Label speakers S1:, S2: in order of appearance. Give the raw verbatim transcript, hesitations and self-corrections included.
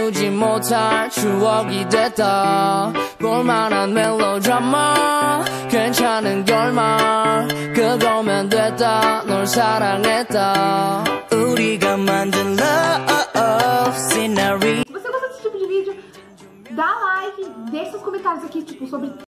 S1: 나누지 못할 추억이 됐다. 볼만한 멜로드라마 괜찮은 결말 그거면 됐다. 널 사랑했다. 우리가 만든 love scenario.
S2: Se você gosta desse tipo de vídeo, dá like, deixa seus comentários aqui, tipo, sobre